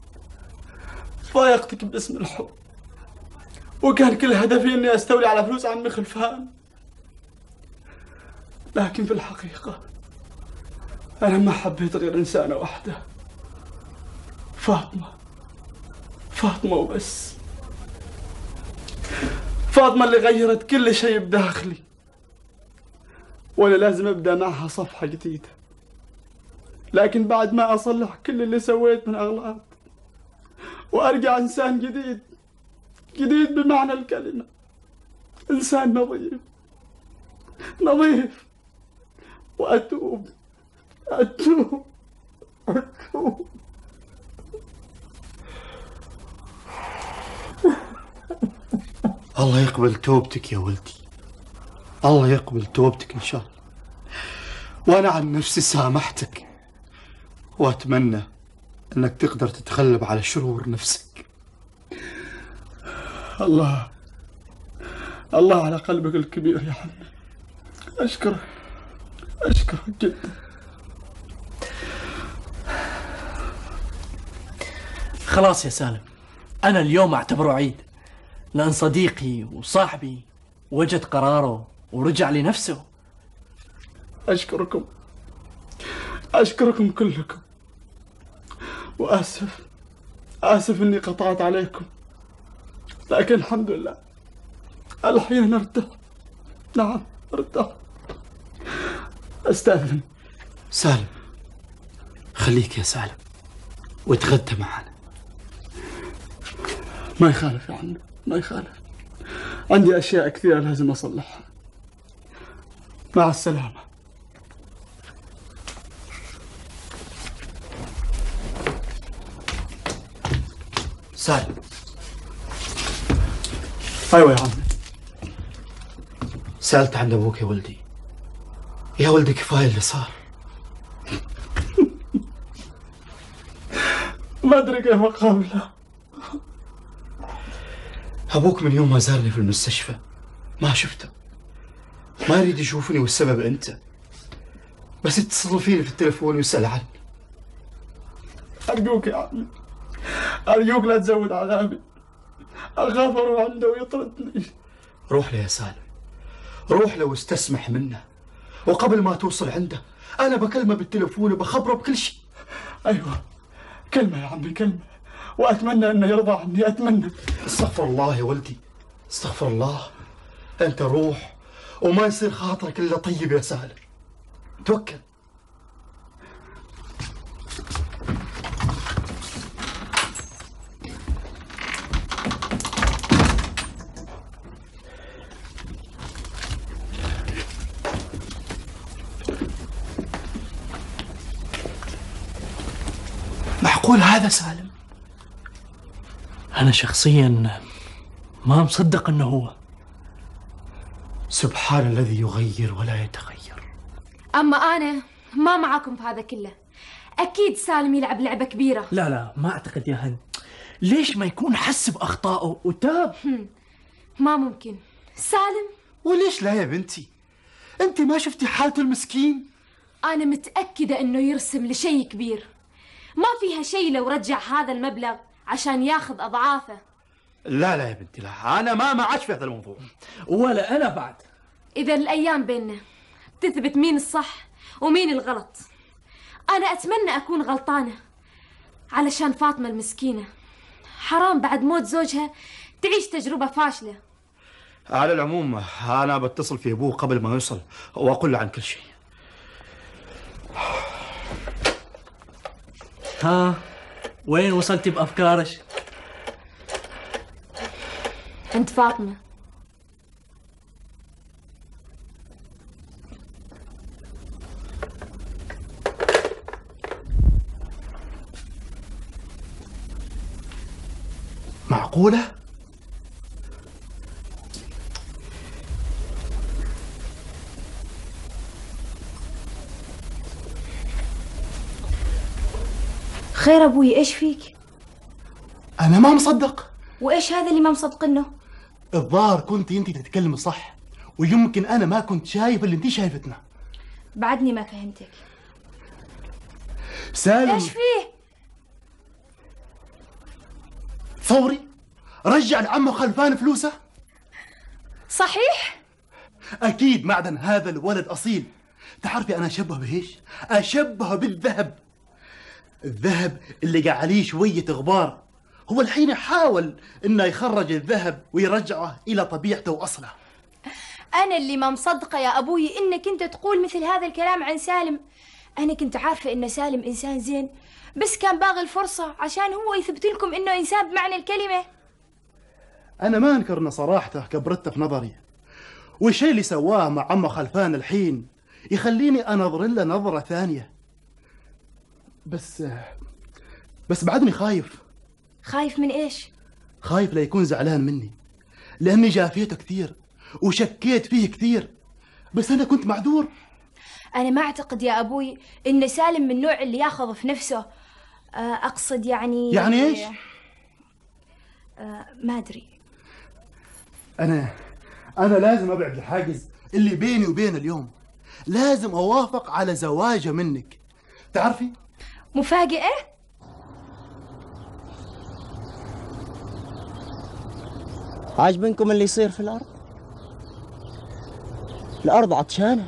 [SPEAKER 3] ضايقتك باسم الحب، وكان كل هدفي اني استولي على فلوس عمي خلفان، لكن في الحقيقة انا ما حبيت غير انسانة واحدة، فاطمة. فاطمة وبس. فاطمة اللي غيرت كل شيء بداخلي، وانا لازم ابدا معها صفحة جديدة، لكن بعد ما اصلح كل اللي سويت من اغلاط وارجع انسان جديد، جديد بمعنى الكلمة، انسان نظيف نظيف واتوب اتوب اتوب.
[SPEAKER 11] الله يقبل توبتك يا ولدي، الله يقبل توبتك ان شاء الله. وانا عن نفسي سامحتك، واتمنى انك تقدر تتغلب على شرور نفسك.
[SPEAKER 3] الله الله على قلبك الكبير يا حمد، اشكرك اشكرك جدا.
[SPEAKER 1] خلاص يا سالم، انا اليوم اعتبره عيد، لان صديقي وصاحبي وجد قراره ورجع لنفسه.
[SPEAKER 3] اشكركم اشكركم كلكم، واسف اسف اني قطعت عليكم، لكن الحمد لله الحين نرتاح. نعم ارتاح. استاذن.
[SPEAKER 11] سالم خليك يا سالم وتغدى معنا.
[SPEAKER 3] ما يخالف يا عمي ما يخالف، عندي اشياء كثيرة لازم اصلحها. مع السلامة.
[SPEAKER 11] سالم.
[SPEAKER 3] ايوه يا عمي.
[SPEAKER 11] سألت عن ابوك يا ولدي. يا ولدي كفاية اللي صار.
[SPEAKER 3] ما ادري كيف اقابله.
[SPEAKER 11] ابوك من يوم ما زارني في المستشفى ما شفته، ما يريد يشوفني، والسبب انت. بس يتصل فيني في التليفون ويسأل عني.
[SPEAKER 3] ارجوك يا عمي ارجوك لا تزود عذابي، اخاف اروح عنده ويطردني.
[SPEAKER 11] روح له يا سالم، روح له واستسمح منه، وقبل ما توصل عنده انا بكلمه بالتليفون وبخبره بكل شيء.
[SPEAKER 3] ايوه كلمه يا عمي كلمه، واتمنى انه يرضى عني، اتمنى.
[SPEAKER 11] استغفر الله يا ولدي استغفر الله. انت روح وما يصير خاطرك الا طيب يا سالم، توكل.
[SPEAKER 1] معقول هذا سالم؟ أنا شخصيا ما مصدق أنه هو.
[SPEAKER 11] سبحان الذي يغير ولا يتغير.
[SPEAKER 12] أما أنا ما معاكم في هذا كله. أكيد سالم يلعب لعبة كبيرة.
[SPEAKER 1] لا لا ما أعتقد يا هند. ليش ما يكون حس بأخطائه وتاب؟
[SPEAKER 12] ما ممكن سالم.
[SPEAKER 11] وليش لا يا بنتي؟ أنت ما شفتي حالته المسكين؟
[SPEAKER 12] أنا متأكدة أنه يرسم لشيء كبير، ما فيها شيء لو رجع هذا المبلغ عشان ياخذ أضعافه.
[SPEAKER 11] لا لا يا بنتي لا، أنا ما معاش في هذا الموضوع.
[SPEAKER 1] ولا أنا بعد.
[SPEAKER 12] إذا الأيام بيننا تثبت مين الصح ومين الغلط. أنا أتمنى أكون غلطانة علشان فاطمة المسكينة، حرام بعد موت زوجها تعيش تجربة فاشلة.
[SPEAKER 11] على العموم أنا بتصل في أبوه قبل ما يوصل وأقول له عن كل شيء.
[SPEAKER 1] ها وين وصلتي بأفكارك؟
[SPEAKER 12] عند فاطمة.
[SPEAKER 2] معقولة؟
[SPEAKER 13] خير أبوي، إيش فيك؟
[SPEAKER 2] أنا ما مصدق.
[SPEAKER 13] وإيش هذا اللي ما مصدقنه؟
[SPEAKER 2] الظاهر كنت أنت تتكلم صح، ويمكن أنا ما كنت شايف اللي أنت شايفتنا.
[SPEAKER 13] بعدني ما فهمتك.
[SPEAKER 2] سالم
[SPEAKER 13] إيش فيه؟
[SPEAKER 2] ثوري رجع لعمه خلفان فلوسه؟
[SPEAKER 13] صحيح؟
[SPEAKER 2] أكيد معدن هذا الولد أصيل. تعرفي أنا أشبه بإيش؟ أشبه بالذهب. الذهب اللي قاع عليه شوية غبار، هو الحين يحاول إنه يخرج الذهب ويرجعه إلى طبيعته وأصله.
[SPEAKER 13] أنا اللي ما مصدقة يا أبوي إنك أنت تقول مثل هذا الكلام عن سالم. أنا كنت عارفة إن سالم إنسان زين، بس كان باغي الفرصة عشان هو يثبت لكم إنه إنسان بمعنى الكلمة.
[SPEAKER 2] أنا ما أنكر إن صراحته كبرته في نظري، والشيء اللي سواه مع عمه خلفان الحين يخليني أنظر له نظرة ثانية. بس بس بعدني خايف.
[SPEAKER 13] خايف من إيش؟
[SPEAKER 2] خايف لا يكون زعلان مني، لأني جافيته كثير وشكيت فيه كثير، بس أنا كنت معذور.
[SPEAKER 13] أنا ما أعتقد يا أبوي إن سالم من النوع اللي ياخذ في نفسه. أقصد يعني
[SPEAKER 2] يعني إيش؟
[SPEAKER 13] أه ما أدري.
[SPEAKER 2] أنا أنا لازم أبعد الحاجز اللي بيني وبين اليوم. لازم أوافق على زواجه منك. تعرفي؟
[SPEAKER 13] مفاجأة؟
[SPEAKER 15] عاجبنكم اللي يصير في الأرض؟ الأرض عطشانة.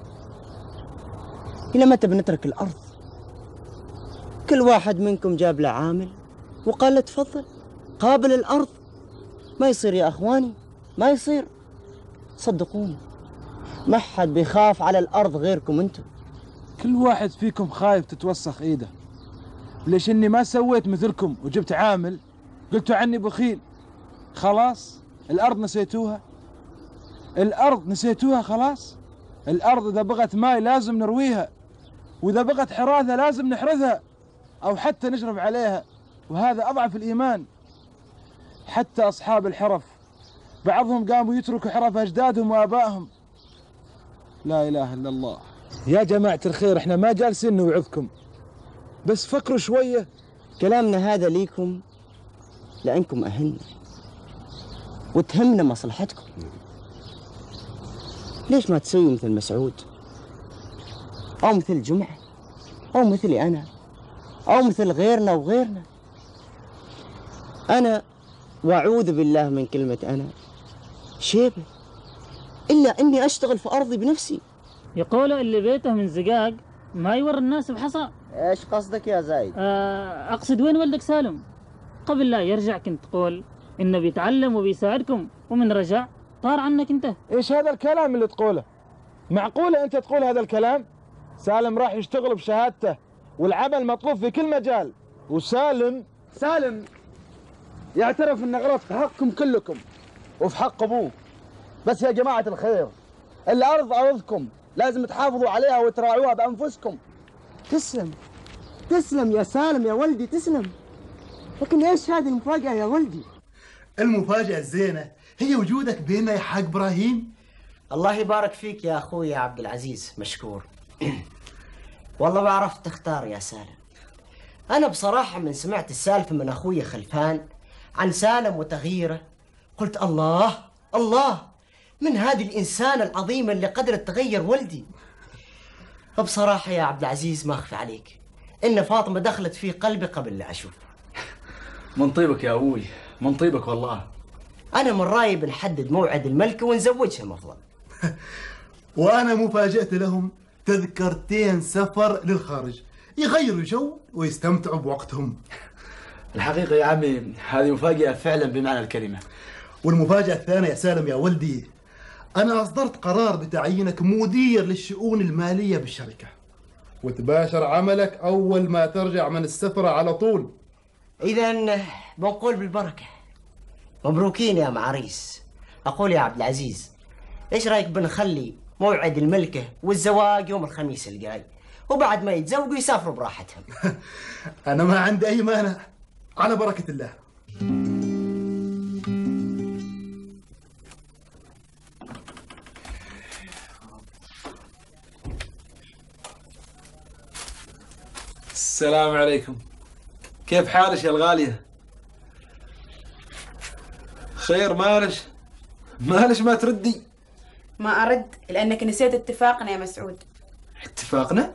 [SPEAKER 15] إلى متى بنترك الأرض؟ كل واحد منكم جاب له عامل وقال له تفضل قابل الأرض. ما يصير يا أخواني، ما يصير. صدقوني ما حد بيخاف على الأرض غيركم أنتم.
[SPEAKER 10] كل واحد فيكم خايف تتوسخ إيده. ليش إني ما سويت مثلكم وجبت عامل قلتوا عني بخيل؟ خلاص الأرض نسيتوها؟ الأرض نسيتوها خلاص؟ الأرض إذا بغت ماء لازم نرويها، وإذا بغت حراثة لازم نحرثها أو حتى نشرف عليها، وهذا أضعف الإيمان. حتى أصحاب الحرف بعضهم قاموا يتركوا حرف أجدادهم وآبائهم. لا إله إلا الله. يا جماعة الخير، إحنا ما جالسين نوعظكم، بس فكروا شوية.
[SPEAKER 15] كلامنا هذا ليكم لأنكم أهلنا وتهمنا مصلحتكم. ليش ما تسوي مثل مسعود أو مثل جمعة أو مثلي أنا أو مثل غيرنا وغيرنا؟ أنا وأعوذ بالله من كلمة أنا شيبة إلا إني أشتغل في أرضي بنفسي.
[SPEAKER 16] يقولوا اللي بيته من زقاق ما يور الناس بحصى.
[SPEAKER 15] إيش قصدك يا زايد؟
[SPEAKER 16] آه أقصد وين ولدك سالم؟ قبل لا يرجع كنت تقول إنه بيتعلم وبيساعدكم، ومن رجع طار عنك أنت.
[SPEAKER 10] إيش هذا الكلام اللي تقوله؟ معقولة أنت تقول هذا الكلام؟ سالم راح يشتغل بشهادته والعمل مطلوب في كل مجال، وسالم
[SPEAKER 3] سالم يعترف إنه غلط في حقكم كلكم وفي حق أبوه. بس يا جماعة الخير، الأرض أرضكم، لازم تحافظوا عليها وتراعوها بأنفسكم.
[SPEAKER 15] تسلم تسلم يا سالم يا ولدي، تسلم. لكن ايش هذه المفاجأة يا ولدي؟
[SPEAKER 2] المفاجأة الزينة هي وجودك بيننا يا حاج إبراهيم.
[SPEAKER 15] الله يبارك فيك يا أخوي يا عبد العزيز، مشكور. والله ما عرفت تختار يا سالم. أنا بصراحة من سمعت السالفة من أخوي خلفان عن سالم وتغييره قلت الله الله، من هذه الإنسانة العظيمة اللي قدرت تغير ولدي. بصراحة يا عبد العزيز ما أخفي عليك إن فاطمة دخلت في قلبي قبل لا أشوفها.
[SPEAKER 11] من طيبك يا أبوي، من طيبك والله.
[SPEAKER 15] أنا من رأيي بنحدد موعد الملكة ونزوجها مفضل.
[SPEAKER 2] وأنا مفاجأت لهم تذكرتين سفر للخارج يغيروا جو ويستمتعوا بوقتهم.
[SPEAKER 11] الحقيقة يا عمي هذه مفاجأة فعلا بمعنى الكلمة.
[SPEAKER 2] والمفاجأة الثانية يا سالم يا ولدي، أنا أصدرت قرار بتعيينك مدير للشؤون المالية بالشركة، وتباشر عملك أول ما ترجع من السفرة على طول.
[SPEAKER 15] إذا بنقول بالبركة. مبروكين يا معاريس. أقول يا عبد العزيز، إيش رأيك بنخلي موعد الملكة والزواج يوم الخميس الجاي، وبعد ما يتزوجوا يسافروا براحتهم؟
[SPEAKER 2] أنا ما عندي أي مانع، على بركة الله.
[SPEAKER 17] السلام عليكم، كيف حالك يا الغالية؟ خير مالش؟ مالش ما تردي؟
[SPEAKER 18] ما أرد لأنك نسيت اتفاقنا يا مسعود.
[SPEAKER 17] اتفاقنا؟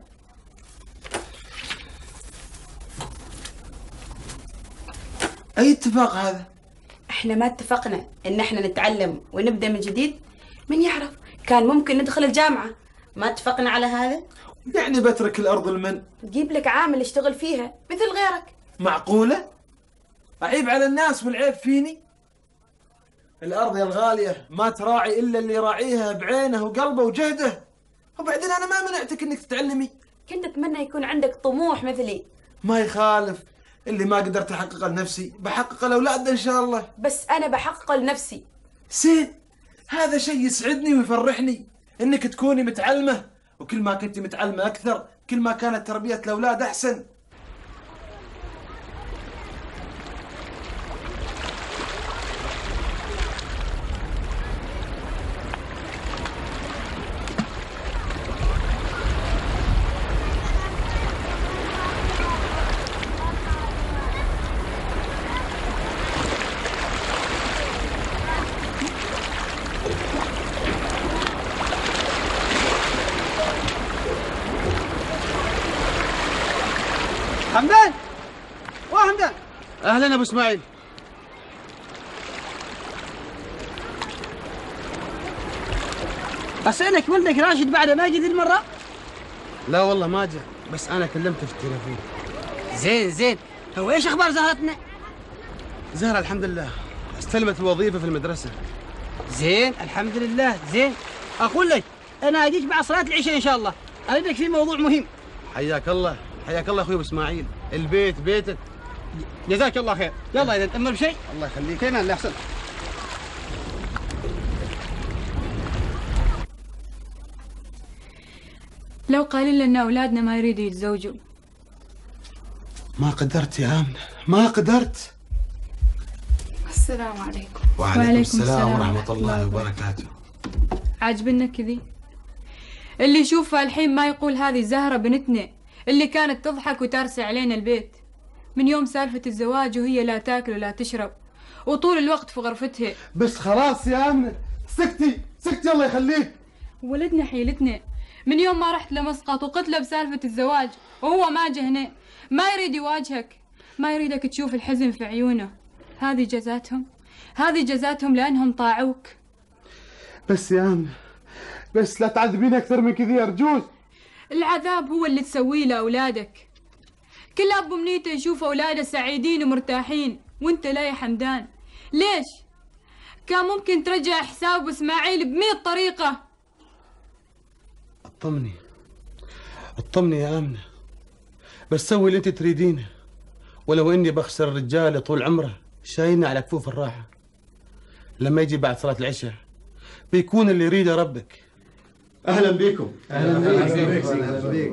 [SPEAKER 17] أي اتفاق هذا؟
[SPEAKER 18] احنا ما اتفقنا إن احنا نتعلم ونبدأ من جديد؟ من يعرف كان ممكن ندخل الجامعة. ما اتفقنا على هذا؟
[SPEAKER 17] يعني بترك الأرض المن؟
[SPEAKER 18] جيب لك عامل يشتغل فيها مثل غيرك.
[SPEAKER 17] معقولة؟ أعيب على الناس والعيب فيني؟ الأرض يا الغالية ما تراعي إلا اللي يراعيها بعينه وقلبه وجهده. وبعدين أنا ما منعتك إنك تتعلمي.
[SPEAKER 18] كنت أتمنى يكون عندك طموح مثلي.
[SPEAKER 17] ما يخالف، اللي ما قدرت أحققه لنفسي بحققه لأولاد إن شاء الله.
[SPEAKER 18] بس أنا بحققه لنفسي.
[SPEAKER 17] زين، هذا شيء يسعدني ويفرحني إنك تكوني متعلمة، وكل ما كنت متعلمة أكثر كل ما كانت تربية الأولاد أحسن.
[SPEAKER 10] حمدان، وحمدان.
[SPEAKER 11] اهلا ابو اسماعيل.
[SPEAKER 10] اسالك ولدك راشد بعد ما جي ذي المره؟
[SPEAKER 11] لا والله ما جاء، بس انا كلمته في التليفون.
[SPEAKER 10] زين زين. هو ايش اخبار زهرتنا؟
[SPEAKER 11] زهرة الحمد لله استلمت الوظيفه في المدرسه.
[SPEAKER 10] زين الحمد لله. زين، اقول لك انا اجيك بعد صلاه العشاء ان شاء الله، اريدك في موضوع مهم.
[SPEAKER 11] حياك الله، حياك الله اخوي ابو اسماعيل. البيت بيتك.
[SPEAKER 10] جزاك الله خير. يلا اذا تأمر بشيء.
[SPEAKER 11] الله يخليك.
[SPEAKER 10] في امان الله. يحسن.
[SPEAKER 8] لو قال لنا ان اولادنا ما يريدوا يتزوجوا.
[SPEAKER 11] ما قدرت يا امنه، ما قدرت.
[SPEAKER 8] السلام عليكم.
[SPEAKER 11] وعليكم, وعليكم السلام ورحمه الله وبركاته.
[SPEAKER 8] عاجبنا كذي؟ اللي يشوفها الحين ما يقول هذه زهرة بنتنا اللي كانت تضحك وترسي علينا البيت من يوم سالفة الزواج، وهي لا تاكل ولا تشرب وطول الوقت في غرفتها.
[SPEAKER 2] بس خلاص يا امنه، سكتي سكتي الله يخليك.
[SPEAKER 8] ولدنا حيلتنا من يوم ما رحت لمسقط وقلت له بسالفة الزواج وهو ما جه هنا، ما يريد يواجهك، ما يريدك تشوف الحزن في عيونه. هذه جزاتهم، هذه جزاتهم لأنهم طاعوك.
[SPEAKER 2] بس يا امنه، بس لا تعذبين اكثر من كذا ارجوك.
[SPEAKER 8] العذاب هو اللي تسويه لاولادك. كل اب امنيته يشوف اولاده سعيدين ومرتاحين، وانت لا يا حمدان. ليش؟ كان ممكن ترجع حساب اسماعيل بمئة طريقه.
[SPEAKER 11] اطمني اطمني يا امنه، بس سوي اللي انت تريدينه، ولو اني بخسر الرجال طول عمره شايلنا على كفوف الراحه. لما يجي بعد صلاه العشاء بيكون اللي يريده ربك.
[SPEAKER 19] اهلا بكم.
[SPEAKER 11] اهلا بيك.
[SPEAKER 19] اهلا بيك.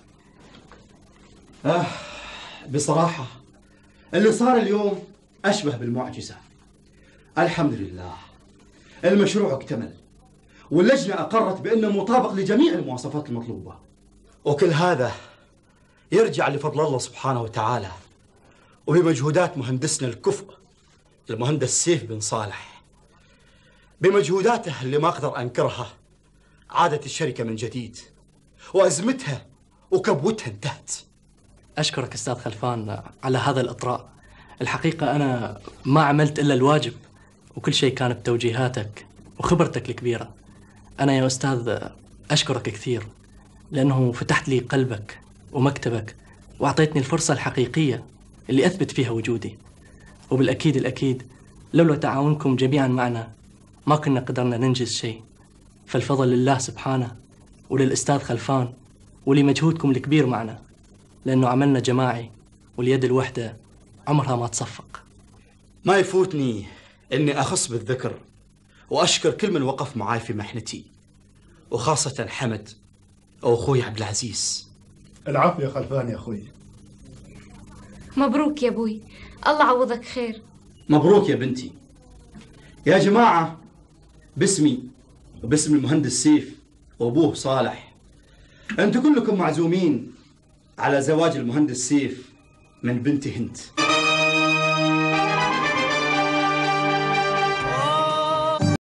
[SPEAKER 19] آه بصراحه اللي صار اليوم اشبه بالمعجزه. الحمد لله المشروع اكتمل، واللجنه اقرت بانه مطابق لجميع المواصفات المطلوبه، وكل هذا يرجع لفضل الله سبحانه وتعالى وبمجهودات مهندسنا الكفء المهندس سيف بن صالح. بمجهوداته اللي ما اقدر انكرها عادت الشركه من جديد، وازمتها وكبوتها انتهت.
[SPEAKER 1] أشكرك أستاذ خلفان على هذا الإطراء. الحقيقة أنا ما عملت إلا الواجب، وكل شيء كان بتوجيهاتك وخبرتك الكبيرة. أنا يا أستاذ أشكرك كثير، لأنه فتحت لي قلبك ومكتبك وأعطيتني الفرصة الحقيقية اللي أثبت فيها وجودي. وبالأكيد الأكيد لولا تعاونكم جميعا معنا ما كنا قدرنا ننجز شيء، فالفضل لله سبحانه وللأستاذ خلفان ولمجهودكم الكبير معنا، لأنه عملنا جماعي واليد الوحدة عمرها ما تصفق.
[SPEAKER 11] ما يفوتني إني أخص بالذكر وأشكر كل من وقف معاي في محنتي، وخاصة حمد أو أخوي عبد العزيز.
[SPEAKER 2] العفو يا خلفان يا أخوي.
[SPEAKER 12] مبروك يا أبوي، الله عوضك خير.
[SPEAKER 11] مبروك يا بنتي. يا جماعة، باسمي وباسم المهندس سيف وأبوه صالح، أنتم كلكم معزومين على زواج المهندس سيف من بنتي هند.